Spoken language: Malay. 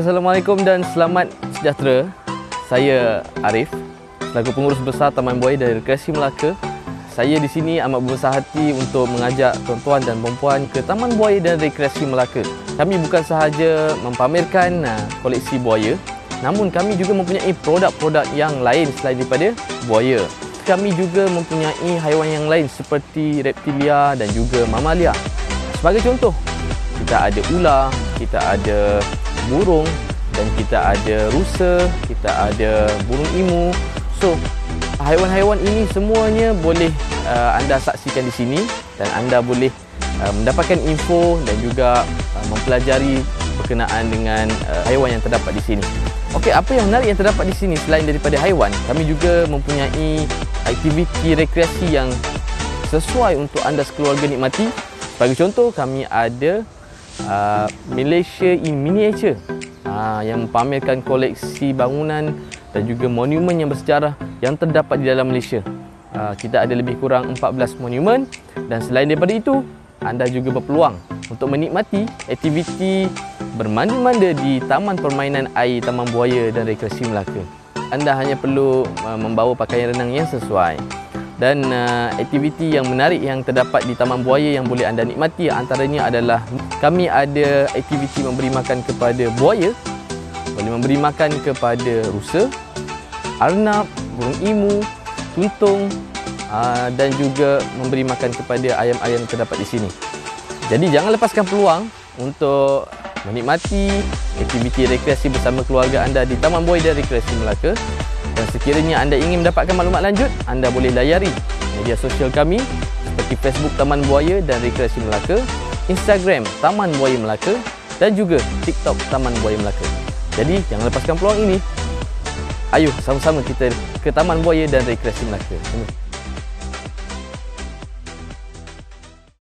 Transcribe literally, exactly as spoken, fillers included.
Assalamualaikum dan selamat sejahtera. Saya Arif, selaku pengurus besar Taman Buaya dan Rekreasi Melaka. Saya di sini amat berbesar hati untuk mengajak tuan-tuan dan puan-puan ke Taman Buaya dan Rekreasi Melaka. Kami bukan sahaja mempamerkan koleksi buaya, namun kami juga mempunyai produk-produk yang lain selain daripada buaya. Kami juga mempunyai haiwan yang lain seperti reptilia dan juga mamalia. Sebagai contoh, kita ada ular, kita ada burung dan kita ada rusa, kita ada burung imu. So, haiwan-haiwan ini semuanya boleh uh, anda saksikan di sini dan anda boleh uh, mendapatkan info dan juga uh, mempelajari berkenaan dengan uh, haiwan yang terdapat di sini. Okey, apa yang menarik yang terdapat di sini selain daripada haiwan, kami juga mempunyai aktiviti rekreasi yang sesuai untuk anda sekeluarga nikmati. Sebagai contoh, kami ada uh, Malaysia in Miniature uh, yang mempamerkan koleksi bangunan dan juga monumen yang bersejarah yang terdapat di dalam Malaysia. Uh, kita ada lebih kurang empat belas monumen dan selain daripada itu, anda juga berpeluang untuk menikmati aktiviti bermanda-manda di Taman Permainan Air Taman Buaya dan Rekreasi Melaka. Anda hanya perlu uh, membawa pakaian renang yang sesuai. Dan uh, aktiviti yang menarik yang terdapat di Taman Buaya yang boleh anda nikmati antaranya adalah kami ada aktiviti memberi makan kepada buaya, boleh memberi makan kepada rusa, arnab, burung imu, tuntung uh, dan juga memberi makan kepada ayam-ayam yang terdapat di sini. Jadi jangan lepaskan peluang untuk menikmati aktiviti rekreasi bersama keluarga anda di Taman Buaya dan Rekreasi Melaka. Dan sekiranya anda ingin mendapatkan maklumat lanjut, anda boleh layari media sosial kami seperti Facebook Taman Buaya dan Rekreasi Melaka, Instagram Taman Buaya Melaka dan juga TikTok Taman Buaya Melaka. Jadi jangan lepaskan peluang ini. Ayo sama-sama kita ke Taman Buaya dan Rekreasi Melaka.